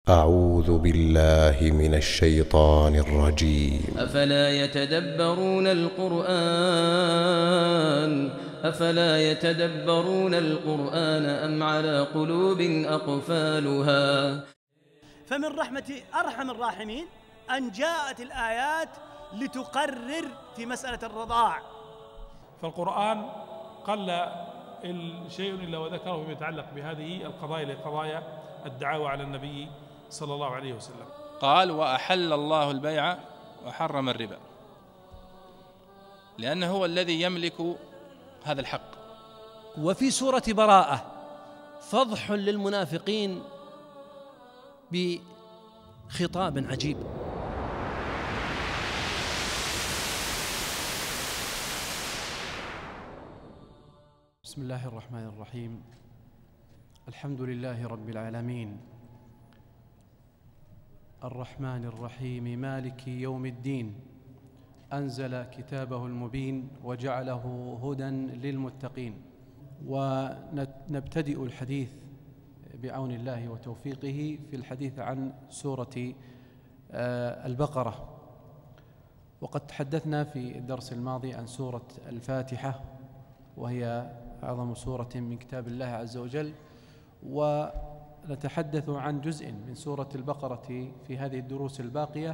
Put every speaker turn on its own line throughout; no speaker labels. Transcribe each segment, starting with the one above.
أعوذ بالله من الشيطان الرجيم.
أفلا يتدبرون القرآن أم على قلوب أقفالها.
فمن رحمة أرحم الراحمين أن جاءت الآيات لتقرر في مسألة الرضاع.
فالقرآن قل شيء إلا وذكره فيما يتعلق بهذه القضايا لقضايا الدعاوى على النبي صلى الله عليه وسلم.
قال: وأحل الله البيع وحرم الربا، لأنه هو الذي يملك هذا الحق.
وفي سورة براءة فضح للمنافقين بخطاب عجيب.
بسم الله الرحمن الرحيم. الحمد لله رب العالمين، الرحمن الرحيم، مالك يوم الدين، أنزل كتابه المبين وجعله هدى للمتقين. ونبتدئ الحديث بعون الله وتوفيقه في الحديث عن سورة البقرة. وقد تحدثنا في الدرس الماضي عن سورة الفاتحة، وهي أعظم سورة من كتاب الله عز وجل، ونتحدث عن جزء من سورة البقرة في هذه الدروس الباقية.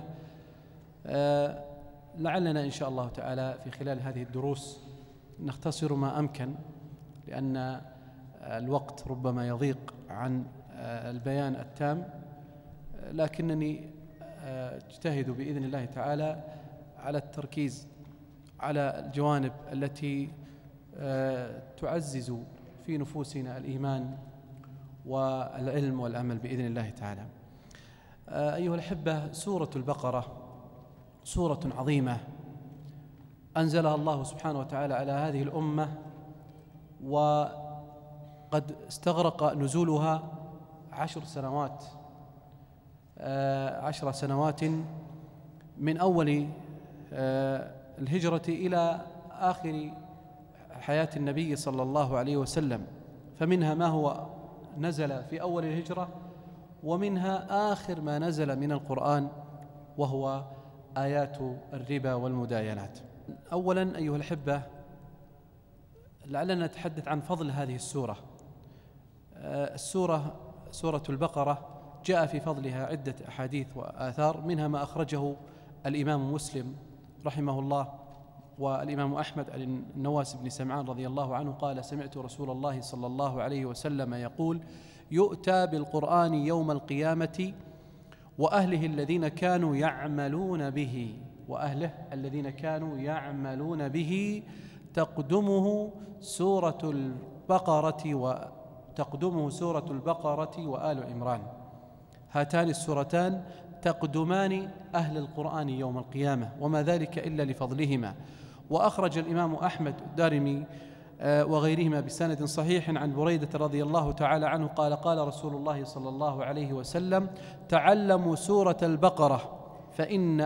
لعلنا إن شاء الله تعالى في خلال هذه الدروس نختصر ما أمكن، لأن الوقت ربما يضيق عن البيان التام، لكنني أجتهد بإذن الله تعالى على التركيز على الجوانب التي تعزز في نفوسنا الإيمان والعلم والعمل بإذن الله تعالى. أيها الأحبة، سورة البقرة سورة عظيمة أنزلها الله سبحانه وتعالى على هذه الأمة، وقد استغرق نزولها 10 سنوات من أول الهجرة إلى آخر حياة النبي صلى الله عليه وسلم، فمنها ما هو نزل في أول الهجرة، ومنها آخر ما نزل من القرآن وهو آيات الربا والمداينات. أولا أيها الأحبة، لعلنا نتحدث عن فضل هذه السورة. سورة البقرة جاء في فضلها عدة أحاديث وآثار، منها ما أخرجه الإمام مسلم رحمه الله والإمام أحمد عن النواس بن سمعان رضي الله عنه قال: سمعت رسول الله صلى الله عليه وسلم يقول: يؤتى بالقرآن يوم القيامة وأهله الذين كانوا يعملون به تقدمه سورة البقرة وآل عمران. هاتان السورتان تقدمان أهل القرآن يوم القيامة، وما ذلك إلا لفضلهما. وأخرج الإمام أحمد الدارمي وغيرهما بسند صحيح عن بريدة رضي الله تعالى عنه قال: قال رسول الله صلى الله عليه وسلم: تعلموا سورة البقرة فإن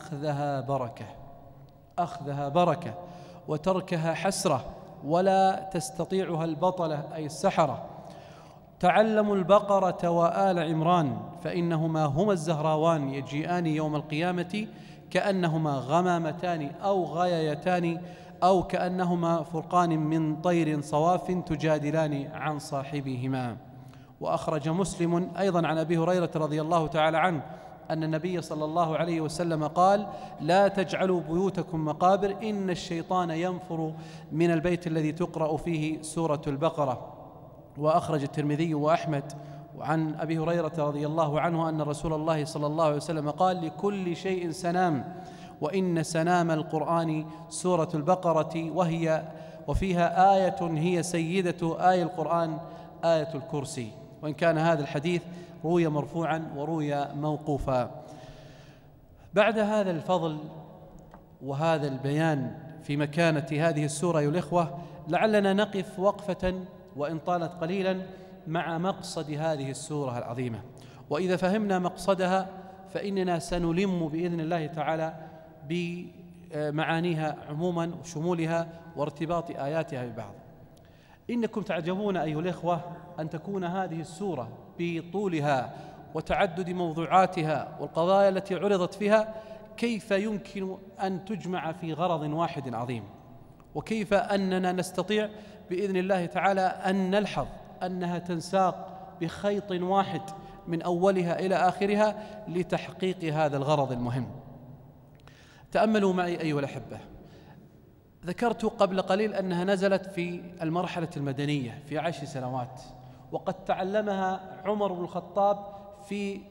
أخذها بركة وتركها حسرة ولا تستطيعها البطلة أي السحرة. تعلموا البقرة وآل عمران فإنهما هما الزهراوان يجيئان يوم القيامة كأنهما غمامتان أو غيايتان أو كأنهما فرقان من طير صواف تجادلان عن صاحبهما. وأخرج مسلم أيضا عن أبي هريرة رضي الله تعالى عنه أن النبي صلى الله عليه وسلم قال: لا تجعلوا بيوتكم مقابر، إن الشيطان ينفر من البيت الذي تقرأ فيه سورة البقرة. وأخرج الترمذي وأحمد عن أبي هريرة رضي الله عنه أن رسول الله صلى الله عليه وسلم قال: لكل شيء سنام، وإن سنام القرآن سورة البقرة، وفيها آية هي سيدة آي القرآن، آية الكرسي. وإن كان هذا الحديث روي مرفوعا وروي موقوفا. بعد هذا الفضل وهذا البيان في مكانة هذه السورة أيها الإخوة، لعلنا نقف وقفة وإن طالت قليلا مع مقصد هذه السورة العظيمة. وإذا فهمنا مقصدها فإننا سنلم بإذن الله تعالى بمعانيها عموما وشمولها وارتباط آياتها ببعض. إنكم تعجبون أيها الإخوة أن تكون هذه السورة بطولها وتعدد موضوعاتها والقضايا التي عرضت فيها، كيف يمكن أن تجمع في غرض واحد عظيم، وكيف أننا نستطيع بإذن الله تعالى أن نلحظ أنها تنساق بخيط واحد من أولها إلى آخرها لتحقيق هذا الغرض المهم. تأملوا معي أيها الأحبة، ذكرت قبل قليل أنها نزلت في المرحلة المدنية في 10 سنوات، وقد تعلمها عمر بن الخطاب في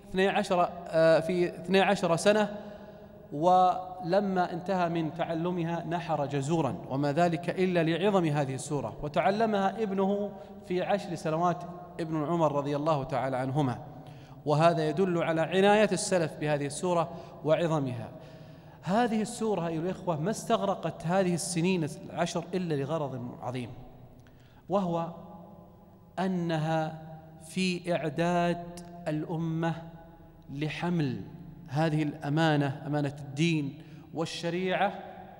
12 سنة، ولما انتهى من تعلمها نحر جزورا، وما ذلك إلا لعظم هذه السورة. وتعلمها ابنه في 10 سنوات، ابن عمر رضي الله تعالى عنهما، وهذا يدل على عناية السلف بهذه السورة وعظمها. هذه السورة أيها الإخوة ما استغرقت هذه السنين 10 إلا لغرض عظيم، وهو أنها في إعداد الأمة لحمل هذه الأمانة، أمانة الدين والشريعة،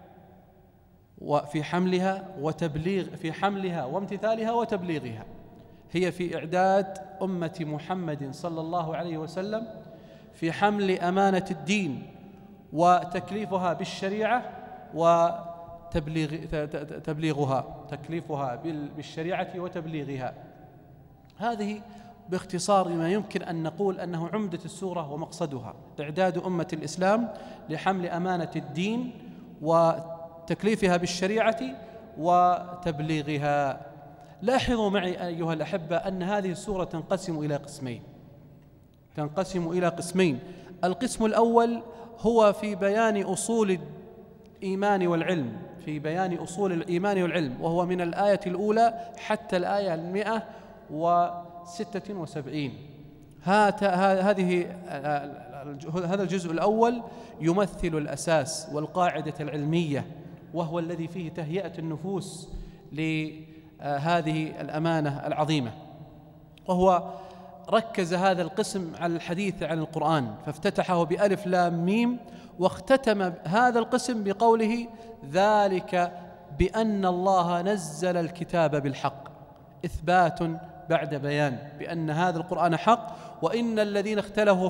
وفي حملها وامتثالها وتبليغها. هي في إعداد أمة محمد صلى الله عليه وسلم في حمل أمانة الدين وتكليفها بالشريعة تكليفها بالشريعة وتبليغها. هذه باختصار ما يمكن أن نقول أنه عمدة السورة ومقصدها إعداد أمة الإسلام لحمل أمانة الدين وتكليفها بالشريعة وتبليغها. لاحظوا معي أيها الأحبة أن هذه السورة تنقسم إلى قسمين. القسم الأول هو في بيان أصول الإيمان والعلم، وهو من الآية الأولى حتى الآية 176. هذا الجزء الأول يمثل الأساس والقاعدة العلمية، وهو الذي فيه تهيئة النفوس لهذه الأمانة العظيمة. وهو ركز هذا القسم على الحديث عن القرآن، فافتتحه بألف لام ميم، واختتم هذا القسم بقوله: ذلك بأن الله نزل الكتاب بالحق، إثبات بعد بيان بأن هذا القرآن حق، وإن الذين اختلفوا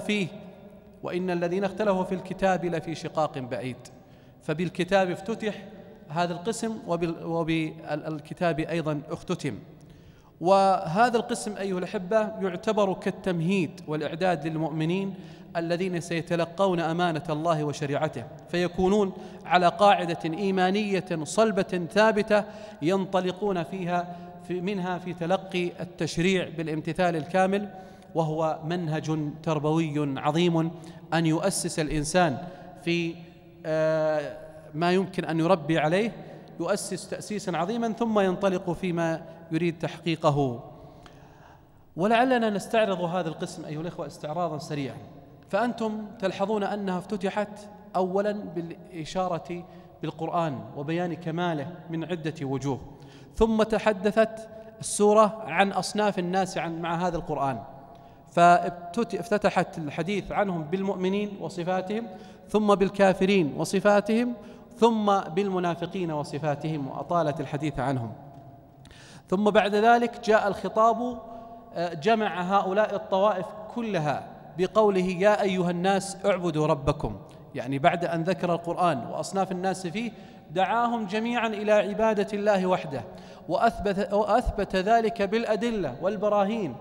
في الكتاب لفي شقاق بعيد. فبالكتاب افتتح هذا القسم، وبالكتاب أيضا اختتم. وهذا القسم أيها الأحبة يعتبر كالتمهيد والإعداد للمؤمنين الذين سيتلقون أمانة الله وشريعته، فيكونون على قاعدة إيمانية صلبة ثابتة ينطلقون منها في تلقي التشريع بالامتثال الكامل، وهو منهج تربوي عظيم أن يؤسس الإنسان في ما يمكن أن يربي عليه، يؤسس تأسيسا عظيما ثم ينطلق فيما يريد تحقيقه. ولعلنا نستعرض هذا القسم أيها الأخوة استعراضا سريعا. فأنتم تلحظون أنها افتتحت أولا بالإشارة بالقرآن وبيان كماله من عدة وجوه، ثم تحدثت السورة عن أصناف الناس مع هذا القرآن، فافتتحت الحديث عنهم بالمؤمنين وصفاتهم، ثم بالكافرين وصفاتهم، ثم بالمنافقين وصفاتهم، وأطالت الحديث عنهم. ثم بعد ذلك جاء الخطاب جمع هؤلاء الطوائف كلها بقوله: يا أيها الناس اعبدوا ربكم. يعني بعد أن ذكر القرآن وأصناف الناس فيه دعاهم جميعا إلى عبادة الله وحده، وأثبت ذلك بالأدلة والبراهين،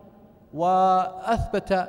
وأثبت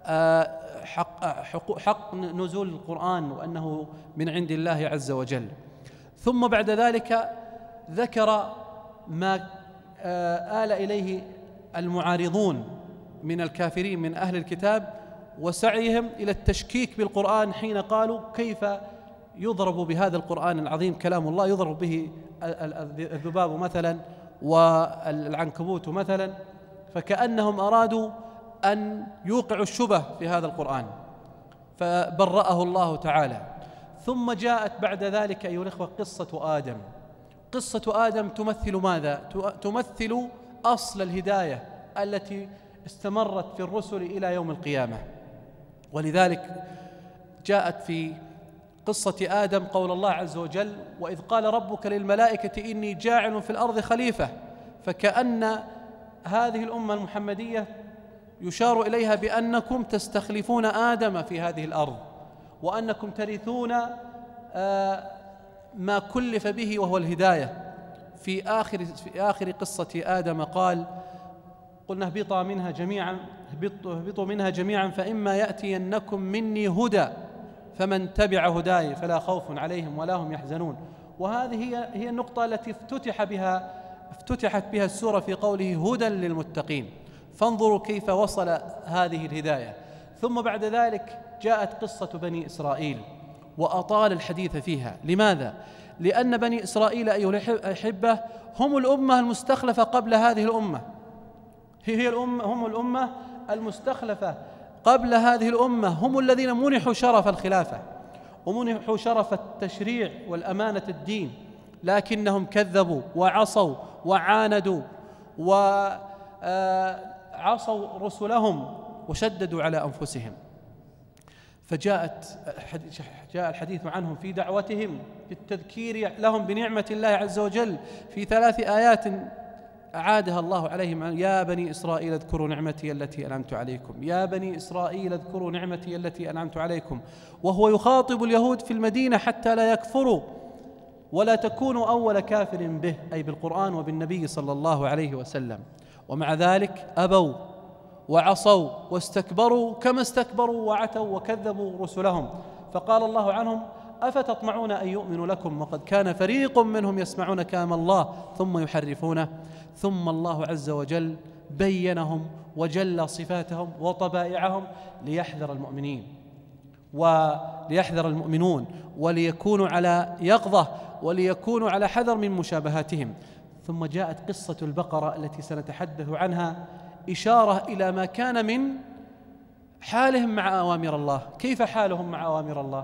حق نزول القرآن وأنه من عند الله عز وجل. ثم بعد ذلك ذكر ما آل إليه المعارضون من الكافرين من أهل الكتاب وسعيهم إلى التشكيك بالقرآن، حين قالوا: كيف يضرب بهذا القرآن العظيم كلام الله، يضرب به الذباب مثلا والعنكبوت مثلا، فكأنهم أرادوا أن يوقعوا الشبه في هذا القرآن، فبرأه الله تعالى. ثم جاءت بعد ذلك أيها الأخوة قصة آدم تمثل ماذا؟ تمثل أصل الهداية التي استمرت في الرسل إلى يوم القيامة. ولذلك جاءت في قصة آدم قول الله عز وجل: وإذ قال ربك للملائكة إني جاعل في الأرض خليفة. فكأن هذه الأمة المحمدية يشار إليها بأنكم تستخلفون آدم في هذه الأرض، وأنكم ترثون ما كلف به وهو الهداية. في آخر قصة آدم قال: قلنا اهبطوا منها جميعا فإما يأتينكم مني هدى فمن تبع هداي فلا خوف عليهم ولا هم يحزنون. وهذه هي النقطة التي افتتحت بها السورة في قوله هدى للمتقين. فانظروا كيف وصل هذه الهداية. ثم بعد ذلك جاءت قصة بني إسرائيل وأطال الحديث فيها. لماذا؟ لأن بني إسرائيل أيها الأحبة هم الأمة المستخلفة قبل هذه الأمة، هم الأمة المستخلفة قبل هذه الأمة، هم الذين منحوا شرف الخلافة ومنحوا شرف التشريع والأمانة الدين، لكنهم كذبوا وعصوا وعاندوا وعصوا رسلهم وشددوا على أنفسهم. فجاء الحديث عنهم في دعوتهم بالتذكير لهم بنعمة الله عز وجل في 3 آيات أعادها الله عليهم: يا بني إسرائيل اذكروا نعمتي التي أنعمت عليكم، يا بني إسرائيل اذكروا نعمتي التي أنعمت عليكم. وهو يخاطب اليهود في المدينة حتى لا يكفروا ولا تكونوا أول كافر به، أي بالقرآن وبالنبي صلى الله عليه وسلم. ومع ذلك أبوا وعصوا واستكبروا كما استكبروا وعتوا وكذبوا رسلهم. فقال الله عنهم: أفتطمعون أن يؤمنوا لكم وقد كان فريق منهم يسمعون كلام الله ثم يحرفونه. ثم الله عز وجل بينهم وجل صفاتهم وطبائعهم ليحذر المؤمنون وليكونوا على يقظة وليكونوا على حذر من مشابهاتهم. ثم جاءت قصة البقرة التي سنتحدث عنها إشارة إلى ما كان من حالهم مع أوامر الله. كيف حالهم مع أوامر الله؟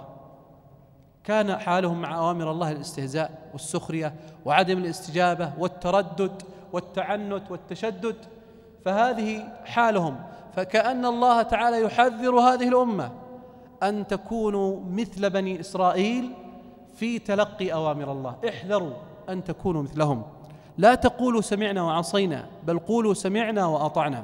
كان حالهم مع أوامر الله الاستهزاء والسخرية وعدم الاستجابة والتردد والتعنت والتشدد، فهذه حالهم. فكأن الله تعالى يحذر هذه الأمة أن تكونوا مثل بني إسرائيل في تلقي أوامر الله. احذروا أن تكونوا مثلهم، لا تقولوا سمعنا وعصينا، بل قولوا سمعنا وأطعنا.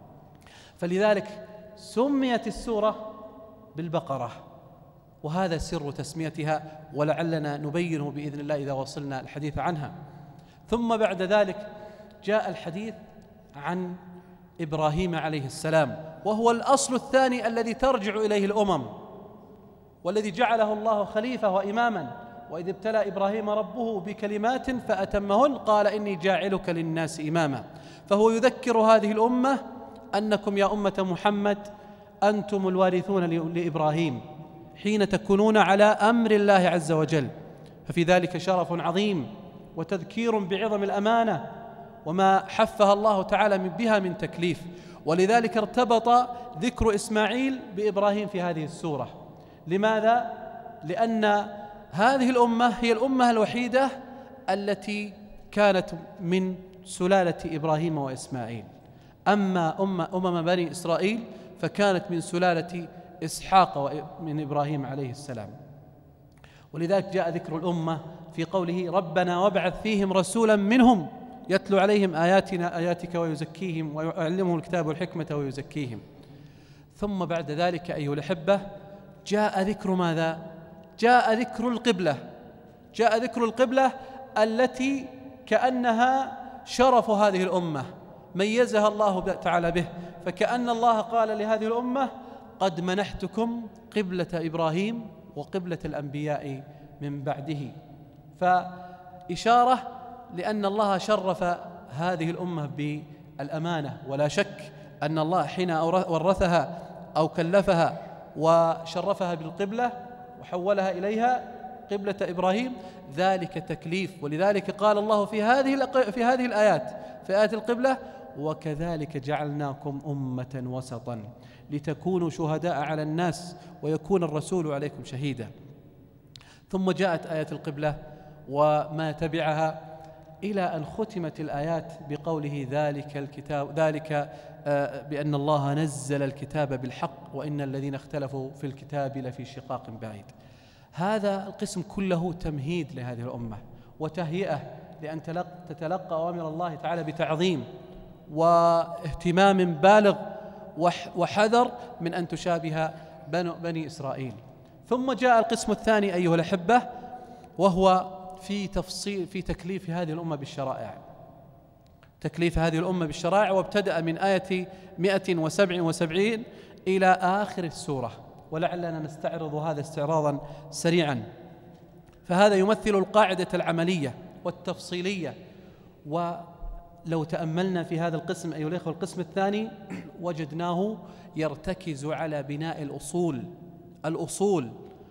فلذلك سميت السورة بالبقرة، وهذا سر تسميتها، ولعلنا نبينه بإذن الله إذا وصلنا الحديث عنها. ثم بعد ذلك جاء الحديث عن إبراهيم عليه السلام، وهو الأصل الثاني الذي ترجع إليه الأمم، والذي جعله الله خليفة وإماما. وإذ ابتلى إبراهيم ربه بكلمات فأتمهن قال إني جاعلك للناس إماما. فهو يذكر هذه الأمة أنكم يا أمة محمد أنتم الوارثون لإبراهيم حين تكونون على أمر الله عز وجل. ففي ذلك شرف عظيم وتذكير بعظم الأمانة وما حفها الله تعالى بها من تكليف. ولذلك ارتبط ذكر إسماعيل بإبراهيم في هذه السورة. لماذا؟ لأن هذه الأمة هي الأمة الوحيدة التي كانت من سلالة إبراهيم وإسماعيل. أما أمم بني إسرائيل فكانت من سلالة إسحاق من إبراهيم عليه السلام. ولذلك جاء ذكر الأمة في قوله ربنا وابعث فيهم رسولا منهم يتلو عليهم آياتك ويزكيهم ويعلمهم الكتاب والحكمة ويزكيهم. ثم بعد ذلك أيها الأحبة جاء ذكر ماذا؟ جاء ذكر القبلة. جاء ذكر القبلة التي كأنها شرف هذه الأمة ميزها الله تعالى به. فكأن الله قال لهذه الأمة قد منحتكم قبلة إبراهيم وقبلة الأنبياء من بعده. فإشارة لأن الله شرف هذه الأمة بالأمانة. ولا شك أن الله حين ورثها أو كلفها وشرفها بالقبلة وحولها إليها قبلة إبراهيم ذلك تكليف. ولذلك قال الله في هذه الآيات في آيات القبلة وكذلك جعلناكم أمة وسطا لتكونوا شهداء على الناس ويكون الرسول عليكم شهيدا. ثم جاءت آية القبلة وما تبعها إلى أن ختمت الآيات بقوله ذلك بأن الله نزل الكتاب بالحق وإن الذين اختلفوا في الكتاب لفي شقاق بعيد. هذا القسم كله تمهيد لهذه الأمة وتهيئة لأن تتلقى أوامر الله تعالى بتعظيم واهتمام بالغ وحذر من أن تشابه بني إسرائيل. ثم جاء القسم الثاني أيها الأحبة، وهو في تكليف هذه الأمة بالشرائع، تكليف هذه الأمة بالشرائع، وابتدأ من آية 177 إلى آخر السورة، ولعلنا نستعرض هذا استعراضا سريعا. فهذا يمثل القاعدة العملية والتفصيلية. ولو تأملنا في هذا القسم أيها الأخوة، القسم الثاني، وجدناه يرتكز على بناء الأصول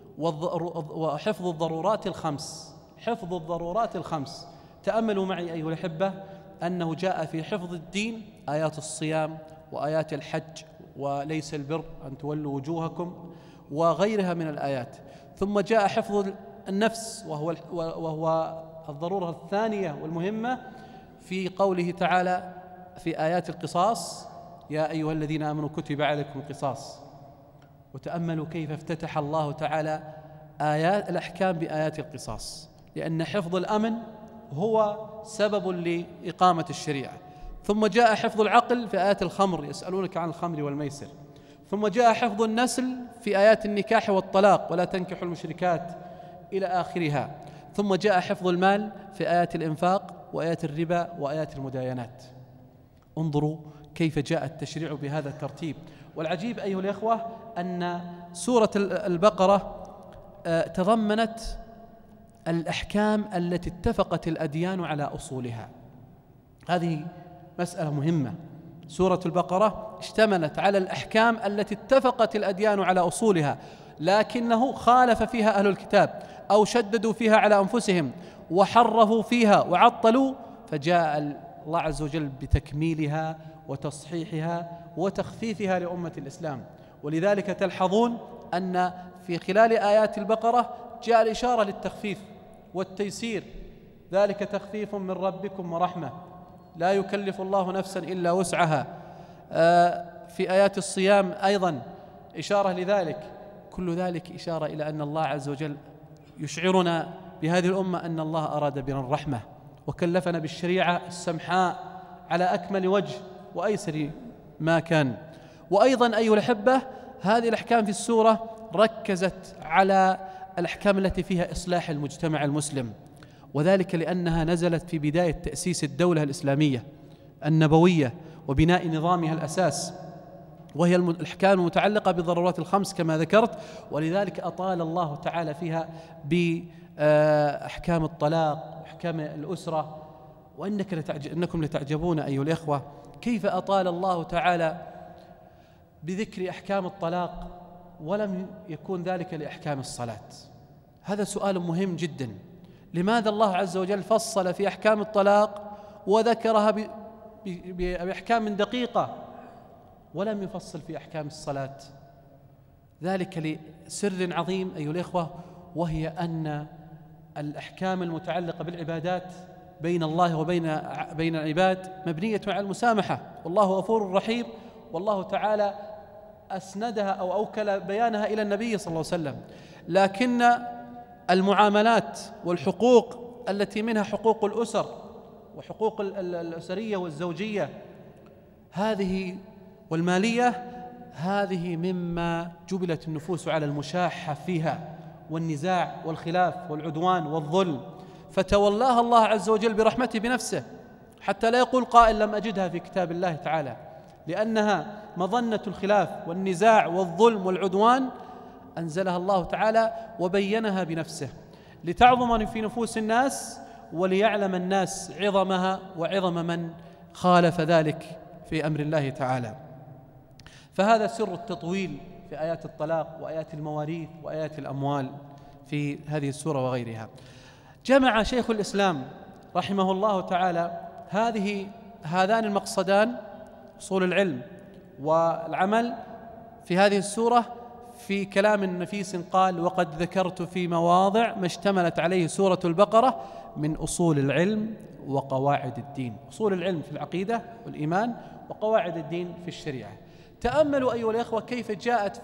وحفظ الضرورات الخمس، حفظ الضرورات الخمس. تأملوا معي أيها الأحبة أنه جاء في حفظ الدين آيات الصيام وآيات الحج وليس البر أن تولوا وجوهكم وغيرها من الآيات. ثم جاء حفظ النفس وهو الضرورة الثانية والمهمة في قوله تعالى في آيات القصاص: يا أيها الذين آمنوا كتب عليكم القصاص. وتأملوا كيف افتتح الله تعالى آيات الأحكام بآيات القصاص، لأن حفظ الأمن هو سبب لإقامة الشريعة. ثم جاء حفظ العقل في آيات الخمر، يسألونك عن الخمر والميسر. ثم جاء حفظ النسل في آيات النكاح والطلاق، ولا تنكحوا المشركات إلى آخرها. ثم جاء حفظ المال في آيات الإنفاق وآيات الربا وآيات المداينات. انظروا كيف جاء التشريع بهذا الترتيب. والعجيب أيها الأخوة أن سورة البقرة تضمنت الأحكام التي اتفقت الأديان على أصولها. هذه مسألة مهمة. سورة البقرة اشتملت على الأحكام التي اتفقت الأديان على أصولها، لكنه خالف فيها أهل الكتاب أو شددوا فيها على أنفسهم وحرفوا فيها وعطلوا، فجاء الله عز وجل بتكميلها وتصحيحها وتخفيفها لأمة الإسلام. ولذلك تلحظون أن في خلال آيات البقرة جاء الإشارة للتخفيف والتيسير: ذلك تخفيف من ربكم ورحمة، لا يكلف الله نفسا إلا وسعها. في آيات الصيام أيضا إشارة لذلك. كل ذلك إشارة إلى أن الله عز وجل يشعرنا بهذه الأمة أن الله أراد بنا الرحمة، وكلفنا بالشريعة السمحاء على أكمل وجه وأيسر ما كان. وأيضا أيها الأحبة هذه الأحكام في السورة ركزت على الأحكام التي فيها إصلاح المجتمع المسلم، وذلك لأنها نزلت في بداية تأسيس الدولة الإسلامية النبوية وبناء نظامها الأساس، وهي الأحكام المتعلقة بالضرورات الخمس كما ذكرت. ولذلك أطال الله تعالى فيها بأحكام الطلاق وأحكام الأسرة. وإنكم لتعجبون أيها الإخوة كيف أطال الله تعالى بذكر أحكام الطلاق ولم يكون ذلك لأحكام الصلاة. هذا سؤال مهم جدا. لماذا الله عز وجل فصل في أحكام الطلاق وذكرها بأحكام دقيقة ولم يفصل في أحكام الصلاة؟ ذلك لسر عظيم أيها الإخوة، وهي أن الأحكام المتعلقة بالعبادات بين الله وبين العباد مبنية على المسامحة، والله غفور رحيم، والله تعالى أسندها أو أوكل بيانها إلى النبي صلى الله عليه وسلم. لكن المعاملات والحقوق التي منها حقوق الأسر وحقوق الأسرية والزوجية هذه والمالية، هذه مما جبلت النفوس على المشاحة فيها والنزاع والخلاف والعدوان والظلم، فتولاها الله عز وجل برحمته بنفسه، حتى لا يقول قائل لم أجدها في كتاب الله تعالى، لأنها مظنة الخلاف والنزاع والظلم والعدوان أنزلها الله تعالى وبينها بنفسه لتعظم في نفوس الناس، وليعلم الناس عظمها وعظم من خالف ذلك في أمر الله تعالى. فهذا سر التطويل في آيات الطلاق وآيات المواريث وآيات الأموال في هذه السورة وغيرها. جمع شيخ الإسلام رحمه الله تعالى هذان المقصدان، أصول العلم والعمل، في هذه السورة في كلام نفيس قال: وقد ذكرت في مواضع ما اشتملت عليه سورة البقرة من أصول العلم وقواعد الدين. أصول العلم في العقيدة والإيمان، وقواعد الدين في الشريعة. تأملوا أيها الأخوة كيف جاءت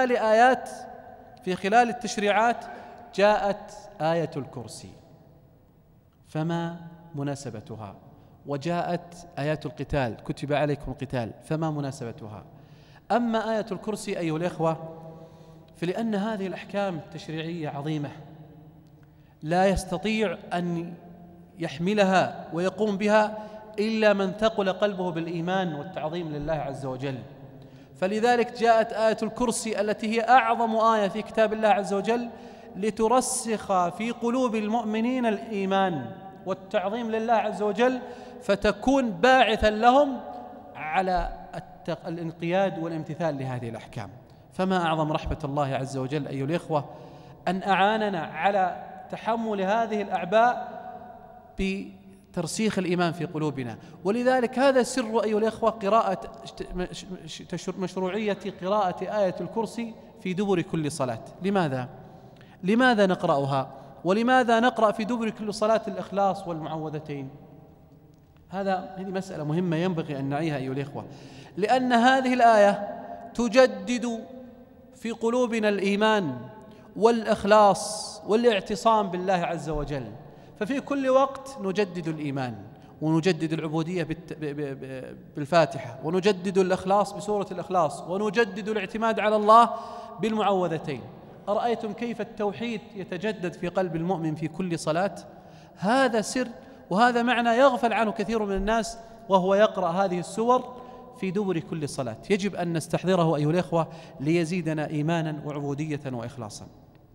في خلال التشريعات جاءت آية الكرسي، فما مناسبتها؟ وجاءت آيات القتال، كتب عليكم القتال، فما مناسبتها؟ أما آية الكرسي أيها الإخوة فلأن هذه الأحكام التشريعية عظيمة لا يستطيع أن يحملها ويقوم بها إلا من ثقل قلبه بالإيمان والتعظيم لله عز وجل. فلذلك جاءت آية الكرسي التي هي أعظم آية في كتاب الله عز وجل لترسخ في قلوب المؤمنين الإيمان والتعظيم لله عز وجل، فتكون باعثا لهم على الانقياد والامتثال لهذه الأحكام. فما أعظم رحمة الله عز وجل أيها الإخوة أن أعاننا على تحمل هذه الأعباء بترسيخ الإيمان في قلوبنا. ولذلك هذا سر أيها الإخوة مشروعية قراءة آية الكرسي في دبر كل صلاة. لماذا نقرأها؟ ولماذا نقرأ في دبر كل صلاة الإخلاص والمعوذتين؟ هذه مسألة مهمة ينبغي أن نعيها أيها الإخوة، لأن هذه الآية تجدد في قلوبنا الإيمان والإخلاص والاعتصام بالله عز وجل. ففي كل وقت نجدد الإيمان ونجدد العبودية بالفاتحة، ونجدد الإخلاص بسورة الإخلاص، ونجدد الاعتماد على الله بالمعوذتين. أرأيتم كيف التوحيد يتجدد في قلب المؤمن في كل صلاة؟ هذا سر وهذا معنى يغفل عنه كثير من الناس وهو يقرأ هذه السور في دبر كل صلاة. يجب أن نستحضره أيها الإخوة ليزيدنا إيمانا وعبودية وإخلاصا.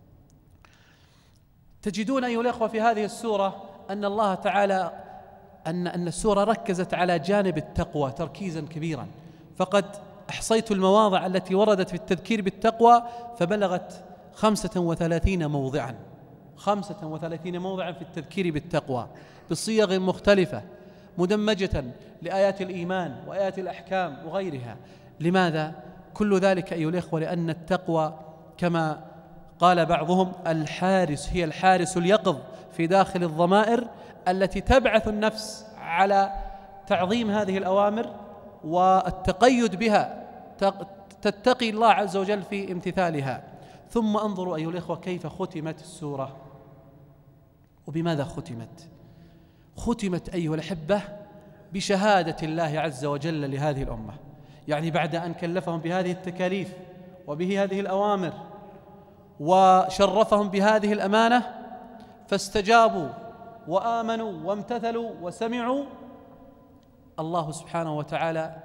تجدون أيها الإخوة في هذه السورة أن الله تعالى أن السورة ركزت على جانب التقوى تركيزا كبيرا، فقد أحصيت المواضع التي وردت في التذكير بالتقوى فبلغت 35 موضعا، 35 موضعا في التذكير بالتقوى بصيغ مختلفة مدمجة لآيات الإيمان وآيات الأحكام وغيرها. لماذا؟ كل ذلك أيها الإخوة لأن التقوى كما قال بعضهم الحارس، هي الحارس اليقظ في داخل الضمائر التي تبعث النفس على تعظيم هذه الأوامر والتقيد بها، تتقي الله عز وجل في امتثالها. ثم انظروا أيها الإخوة كيف ختمت السورة. وبماذا ختمت؟ ختمت أيها الأحبة بشهادة الله عز وجل لهذه الأمة، يعني بعد أن كلفهم بهذه التكاليف وبهذه الأوامر وشرفهم بهذه الأمانة فاستجابوا وآمنوا وامتثلوا وسمعوا، الله سبحانه وتعالى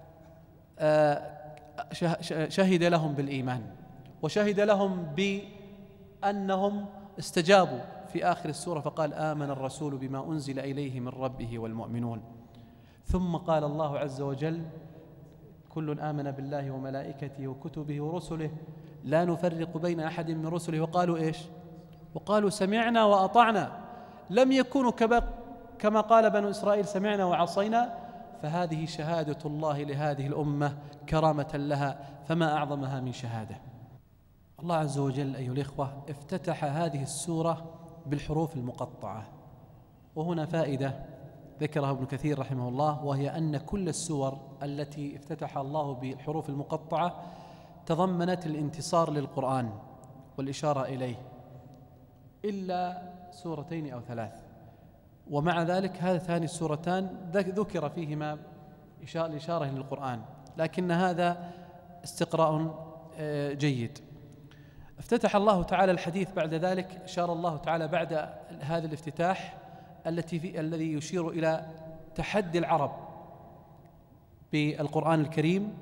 شهد لهم بالإيمان وشهد لهم بأنهم استجابوا في آخر السورة فقال آمن الرسول بما أنزل إليه من ربه والمؤمنون. ثم قال الله عز وجل كل آمن بالله وملائكته وكتبه ورسله لا نفرق بين أحد من رسله وقالوا إيش؟ وقالوا سمعنا وأطعنا. لم يكونوا كما قال بنو إسرائيل سمعنا وعصينا. فهذه شهادة الله لهذه الأمة كرامة لها، فما أعظمها من شهادة. الله عز وجل أيها الإخوة افتتح هذه السورة بالحروف المقطعة، وهنا فائدة ذكرها ابن كثير رحمه الله، وهي أن كل السور التي افتتح الله بالحروف المقطعة تضمنت الانتصار للقرآن والإشارة إليه إلا سورتين أو 3، ومع ذلك هاتان السورتان ذكر فيهما الإشارة للقرآن، لكن هذا استقراء جيد. افتتح الله تعالى الحديث بعد ذلك، أشار الله تعالى بعد هذا الافتتاح الذي يشير إلى تحدي العرب بالقرآن الكريم.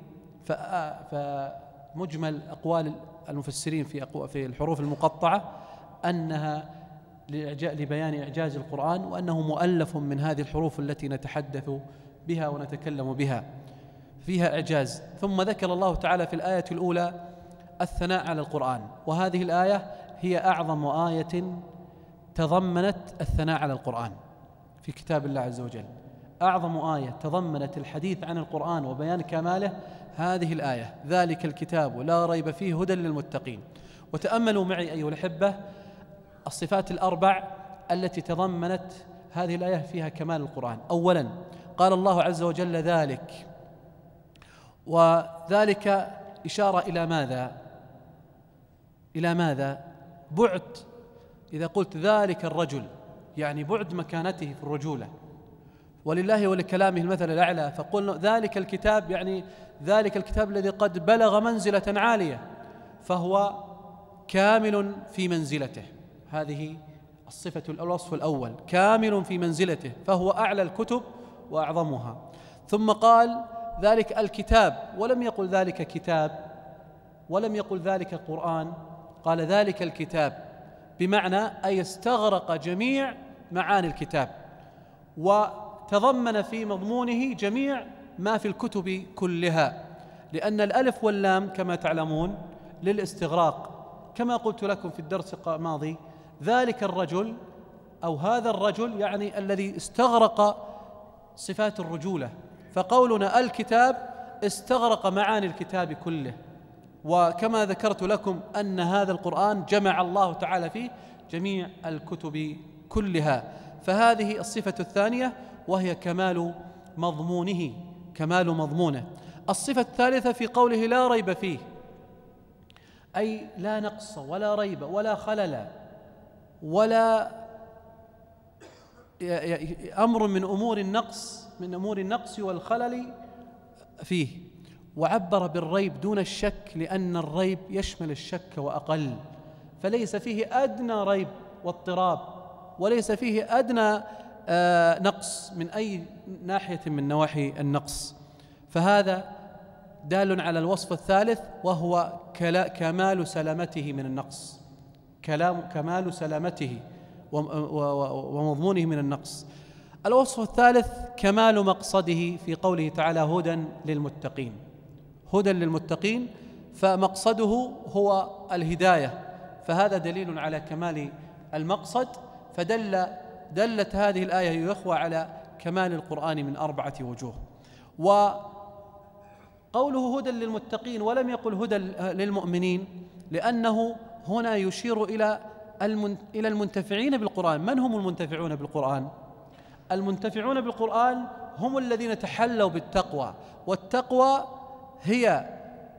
فمجمل أقوال المفسرين في الحروف المقطعة أنها لبيان إعجاز القرآن، وأنه مؤلف من هذه الحروف التي نتحدث بها ونتكلم بها، فيها إعجاز. ثم ذكر الله تعالى في الآية الأولى الثناء على القرآن، وهذه الآية هي أعظم آية تضمنت الثناء على القرآن في كتاب الله عز وجل. أعظم آية تضمنت الحديث عن القرآن وبيان كماله هذه الآية، ذلك الكتاب لا ريب فيه هدى للمتقين. وتأملوا معي أيها الأحبة الصفات الأربع التي تضمنت هذه الآية فيها كمال القرآن. أولا قال الله عز وجل ذلك، وذلك إشارة إلى ماذا؟ إلى ماذا؟ بعد. إذا قلت ذلك الرجل يعني بعد مكانته في الرجولة. ولله ولكلامه المثل الأعلى، فقلنا ذلك الكتاب يعني ذلك الكتاب الذي قد بلغ منزلة عالية، فهو كامل في منزلته. هذه الصفة الوصف الأول، كامل في منزلته، فهو أعلى الكتب وأعظمها. ثم قال ذلك الكتاب، ولم يقل ذلك كتاب، ولم يقل ذلك قرآن، قال ذلك الكتاب، بمعنى أي استغرق جميع معاني الكتاب وتضمن في مضمونه جميع ما في الكتب كلها، لأن الألف واللام كما تعلمون للاستغراق، كما قلت لكم في الدرس الماضي، ذلك الرجل أو هذا الرجل يعني الذي استغرق صفات الرجولة، فقولنا الكتاب استغرق معاني الكتاب كله. وكما ذكرت لكم أن هذا القرآن جمع الله تعالى فيه جميع الكتب كلها، فهذه الصفة الثانية وهي كمال مضمونه، كمال مضمونه. الصفة الثالثة في قوله لا ريب فيه، أي لا نقص ولا ريب ولا خلل ولا أمر من أمور النقص والخلل فيه، وعبر بالريب دون الشك لأن الريب يشمل الشك وأقل، فليس فيه أدنى ريب واضطراب، وليس فيه أدنى نقص من أي ناحية من نواحي النقص. فهذا دال على الوصف الثالث وهو كمال سلامته من النقص، كمال سلامته ومضمونه من النقص. الوصف الثالث كمال مقصده في قوله تعالى هدى للمتقين، هدى للمتقين، فمقصده هو الهداية، فهذا دليل على كمال المقصد. دلت هذه الآية يا إخوة على كمال القرآن من 4 وجوه. وقوله هدى للمتقين ولم يقل هدى للمؤمنين، لأنه هنا يشير إلى المنتفعين بالقرآن. من هم المنتفعون بالقرآن؟ المنتفعون بالقرآن هم الذين تحلوا بالتقوى، والتقوى هي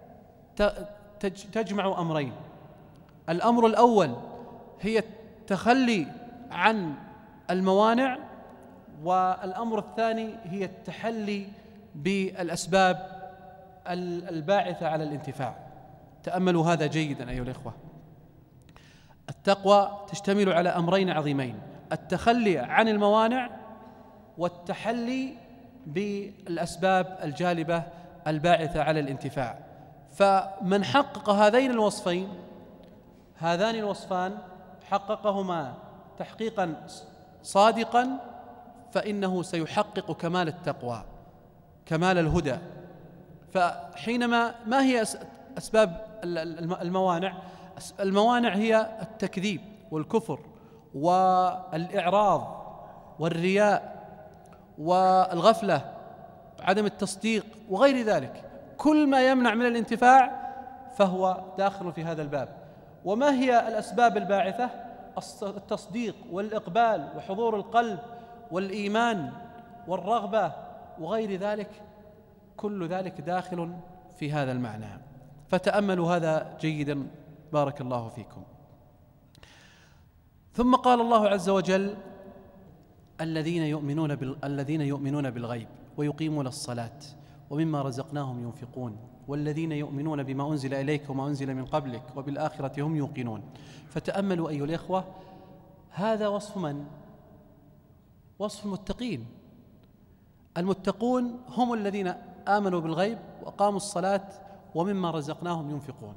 تجمع أمرين. الأمر الأول هي التخلي عن الموانع، والأمر الثاني هي التحلي بالأسباب الباعثة على الانتفاع. تأملوا هذا جيدا أيها الإخوة. التقوى تشتمل على أمرين عظيمين: التخلي عن الموانع والتحلي بالأسباب الجالبة الباعثة على الانتفاع. فمن حقق هذين الوصفين، هذان الوصفان حققهما تحقيقا صادقا، فإنه سيحقق كمال التقوى، كمال الهدى. فحينما ما هي أسباب الموانع؟ الموانع هي التكذيب والكفر والإعراض والرياء والغفلة، عدم التصديق وغير ذلك. كل ما يمنع من الانتفاع فهو داخل في هذا الباب. وما هي الأسباب الباعثة؟ التصديق والإقبال وحضور القلب والإيمان والرغبة وغير ذلك، كل ذلك داخل في هذا المعنى. فتأملوا هذا جيدا بارك الله فيكم. ثم قال الله عز وجل: الذين يؤمنون بالغيب ويقيمون الصلاة ومما رزقناهم ينفقون والذين يؤمنون بما أنزل إليك وما أنزل من قبلك وبالآخرة هم يوقنون. فتأملوا أيها الإخوة، هذا وصف من؟ وصف المتقين. المتقون هم الذين آمنوا بالغيب وأقاموا الصلاة ومما رزقناهم ينفقون.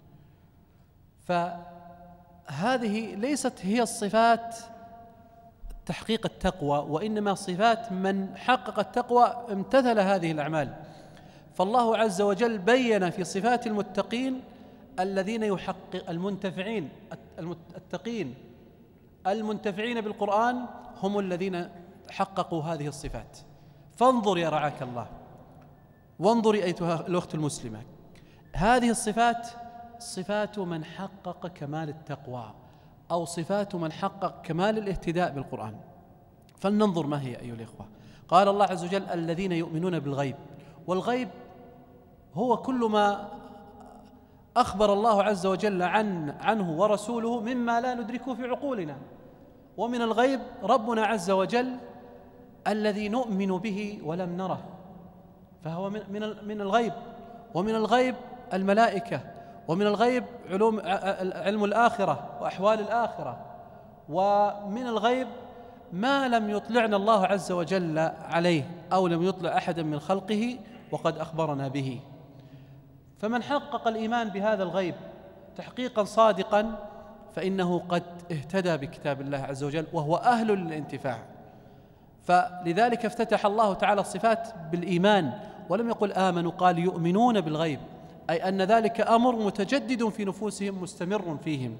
فهذه ليست هي الصفات تحقيق التقوى، وإنما صفات من حقق التقوى امتثل هذه الأعمال. فالله عز وجل بين في صفات المتقين الذين يحقق المنتفعين التقين المنتفعين بالقرآن هم الذين حققوا هذه الصفات. فانظر يا رعاك الله، وانظري أيتها الأخت المسلمة، هذه الصفات صفات من حقق كمال التقوى، أو صفات من حقق كمال الاهتداء بالقرآن. فلننظر ما هي أيها الإخوة. قال الله عز وجل: الذين يؤمنون بالغيب. والغيب هو كل ما أخبر الله عز وجل عنه ورسوله مما لا ندركه في عقولنا. ومن الغيب ربنا عز وجل الذي نؤمن به ولم نره، فهو من الغيب. ومن الغيب الملائكة، ومن الغيب علم الآخرة وأحوال الآخرة، ومن الغيب ما لم يطلعنا الله عز وجل عليه أو لم يطلع أحدا من خلقه وقد أخبرنا به. فمن حقق الإيمان بهذا الغيب تحقيقا صادقا فإنه قد اهتدى بكتاب الله عز وجل وهو أهل للانتفاع. فلذلك افتتح الله تعالى الصفات بالإيمان، ولم يقل آمنوا، قال يؤمنون بالغيب، أي أن ذلك أمر متجدد في نفوسهم مستمر فيهم.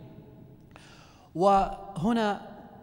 وهنا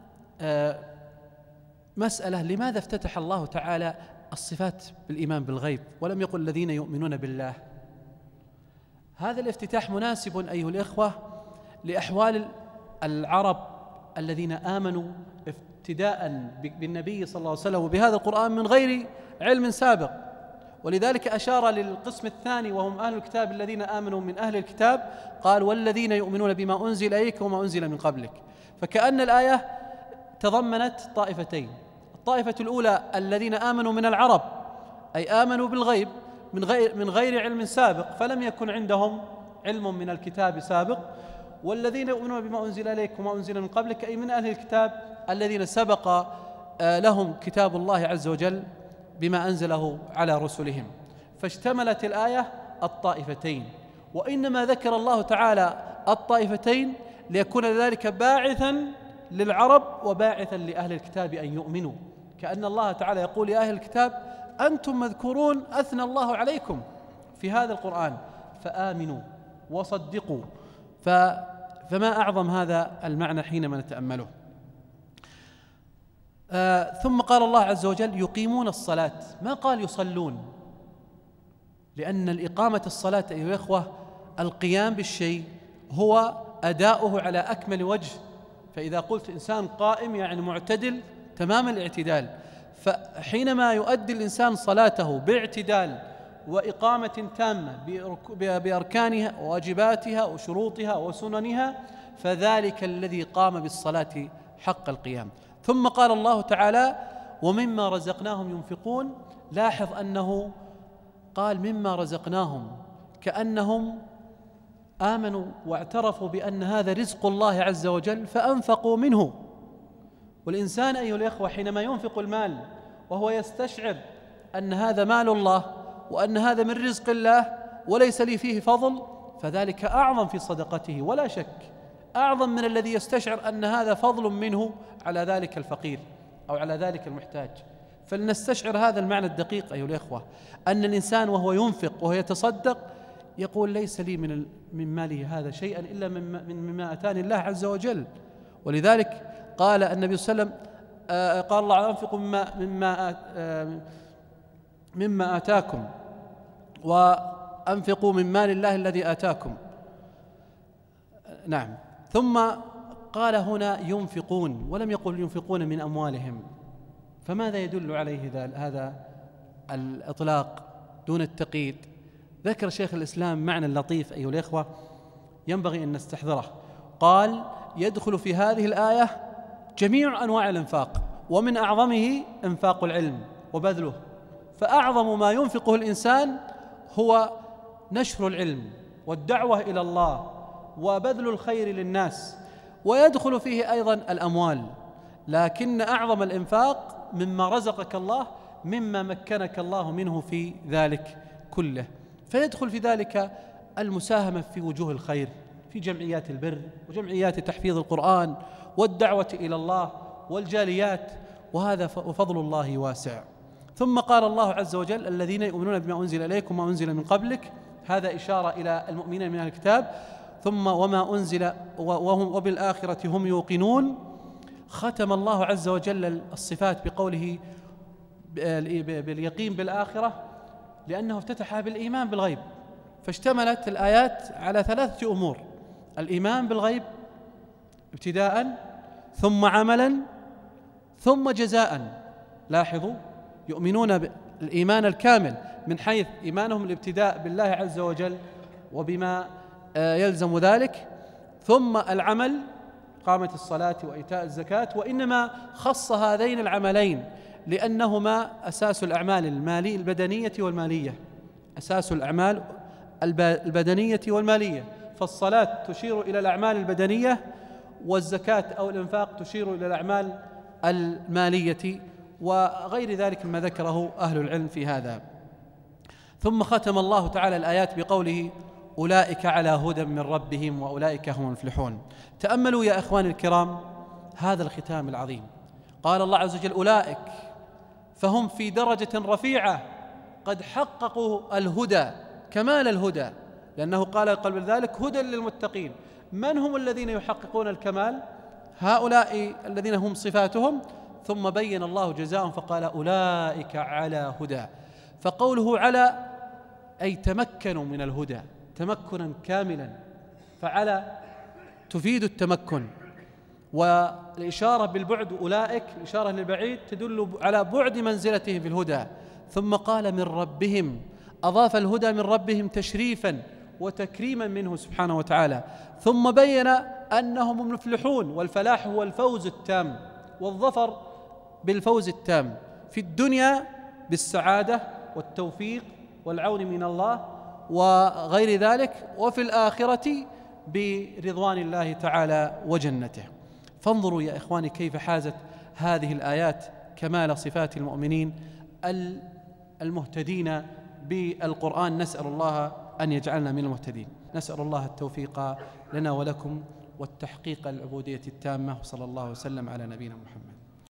مسألة، لماذا افتتح الله تعالى الصفات بالإيمان بالغيب ولم يقل الذين يؤمنون بالله؟ هذا الافتتاح مناسب أيها الإخوة لأحوال العرب الذين آمنوا ابتداء بالنبي صلى الله عليه وسلم وبهذا القرآن من غير علم سابق، ولذلك أشار للقسم الثاني وهم أهل الكتاب الذين آمنوا من أهل الكتاب، قال والذين يؤمنون بما أنزل إليك وما أنزل من قبلك. فكأن الآية تضمنت طائفتين: الطائفة الأولى الذين آمنوا من العرب، أي آمنوا بالغيب من غير علم سابق، فلم يكن عندهم علم من الكتاب سابق، والذين يؤمنون بما أنزل إليك وما أنزل من قبلك، أي من أهل الكتاب الذين سبق لهم كتاب الله عز وجل بما أنزله على رسلهم. فاشتملت الآية الطائفتين، وإنما ذكر الله تعالى الطائفتين ليكون ذلك باعثا للعرب وباعثا لأهل الكتاب أن يؤمنوا، كأن الله تعالى يقول يا أهل الكتاب أنتم مذكورون أثنى الله عليكم في هذا القرآن فآمنوا وصدقوا. فما أعظم هذا المعنى حينما نتأمله. ثم قال الله عز وجل يقيمون الصلاة، ما قال يصلون، لأن الإقامة الصلاة أيها الإخوة القيام بالشيء هو أداؤه على أكمل وجه. فإذا قلت إنسان قائم يعني معتدل تمام الاعتدال، فحينما يؤدي الإنسان صلاته باعتدال وإقامة تامة بأركانها وواجباتها وشروطها وسننها، فذلك الذي قام بالصلاة حق القيام. ثم قال الله تعالى ومما رزقناهم ينفقون. لاحظ أنه قال مما رزقناهم، كأنهم آمنوا واعترفوا بأن هذا رزق الله عز وجل فأنفقوا منه. والإنسان أيها الإخوة حينما ينفق المال وهو يستشعر أن هذا مال الله وأن هذا من رزق الله وليس لي فيه فضل، فذلك أعظم في صدقته ولا شك، أعظم من الذي يستشعر أن هذا فضل منه على ذلك الفقير أو على ذلك المحتاج. فلنستشعر هذا المعنى الدقيق أيها الإخوة، أن الإنسان وهو ينفق وهو يتصدق يقول ليس لي من ماله هذا شيئا إلا مما أتاني الله عز وجل. ولذلك قال النبي صلى الله عليه وسلم قال الله أنفقوا مما آتاكم وأنفقوا من مال الله الذي آتاكم. نعم. ثم قال هنا ينفقون ولم يقل ينفقون من أموالهم. فماذا يدل عليه هذا الإطلاق دون التقييد؟ ذكر شيخ الإسلام معنى لطيف أيها الإخوة ينبغي أن نستحضره. قال يدخل في هذه الآية جميع أنواع الإنفاق، ومن أعظمه إنفاق العلم وبذله. فأعظم ما ينفقه الإنسان هو نشر العلم والدعوة إلى الله وبذل الخير للناس، ويدخل فيه أيضا الأموال. لكن أعظم الإنفاق مما رزقك الله، مما مكنك الله منه في ذلك كله. فيدخل في ذلك المساهمة في وجوه الخير، في جمعيات البر وجمعيات تحفيظ القرآن والدعوة إلى الله والجاليات، وهذا وفضل الله واسع. ثم قال الله عز وجل الذين يؤمنون بما أنزل إليكم وما أنزل من قبلك، هذا إشارة إلى المؤمنين من الكتاب. ثم وما أنزل وبالآخرة هم يوقنون. ختم الله عز وجل الصفات بقوله باليقين بالآخرة، لأنه افتتحها بالإيمان بالغيب. فاشتملت الآيات على 3 أمور: الإيمان بالغيب ابتداء، ثم عملا، ثم جزاء. لاحظوا يؤمنون بالإيمان الكامل من حيث إيمانهم الابتداء بالله عز وجل وبما يلزم ذلك، ثم العمل قامت الصلاة وإيتاء الزكاة. وإنما خص هذين العملين لأنهما أساس الأعمال البدنية والمالية، أساس الأعمال البدنية والمالية. فالصلاة تشير إلى الأعمال البدنية، والزكاة أو الإنفاق تشير إلى الأعمال المالية، وغير ذلك مما ذكره أهل العلم في هذا. ثم ختم الله تعالى الآيات بقوله: أولئك على هدى من ربهم وأولئك هم المفلحون. تأملوا يا إخواني الكرام هذا الختام العظيم. قال الله عز وجل: أولئك، فهم في درجة رفيعة قد حققوا الهدى، كمال الهدى، لأنه قال قبل ذلك: هدى للمتقين. من هم الذين يحققون الكمال؟ هؤلاء الذين هم صفاتهم. ثم بين الله جزاءهم فقال: أولئك على هدى. فقوله على أي تمكنوا من الهدى تمكنا كاملا، فعلى تفيد التمكن، والإشارة بالبعد أولئك الإشارة للبعيد تدل على بعد منزلتهم في الهدى. ثم قال: من ربهم، أضاف الهدى من ربهم تشريفا وتكريما منه سبحانه وتعالى. ثم بين أنهم المفلحون، والفلاح هو الفوز التام والظفر بالفوز التام في الدنيا بالسعادة والتوفيق والعون من الله وغير ذلك، وفي الآخرة برضوان الله تعالى وجنته. فانظروا يا إخواني كيف حازت هذه الآيات كمال صفات المؤمنين المهتدين بالقرآن. نسأل الله أن يجعلنا من المهتدين. نسأل الله التوفيق لنا ولكم والتحقيق العبودية التامة، وصلى الله وسلم على نبينا محمد.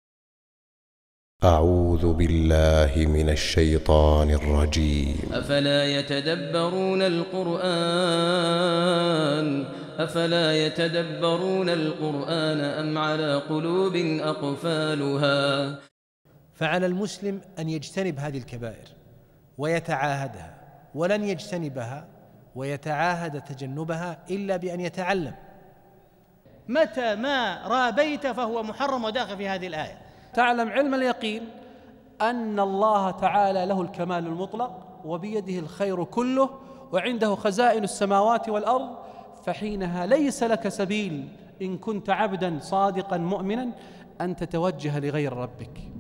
أعوذ بالله من الشيطان الرجيم.
أفلا يتدبرون القرآن أم على قلوب أقفالها.
فعلى المسلم أن يجتنب هذه الكبائر ويتعاهدها، ولن يجتنبها ويتعاهد تجنبها إلا بأن يتعلم.
متى ما رابيت فهو محرم وداخل في هذه الآية.
تعلم علم اليقين أن الله تعالى له الكمال المطلق، وبيده الخير كله، وعنده خزائن السماوات والأرض. فحينها ليس لك سبيل إن كنت عبدا صادقا مؤمنا أن تتوجه لغير ربك.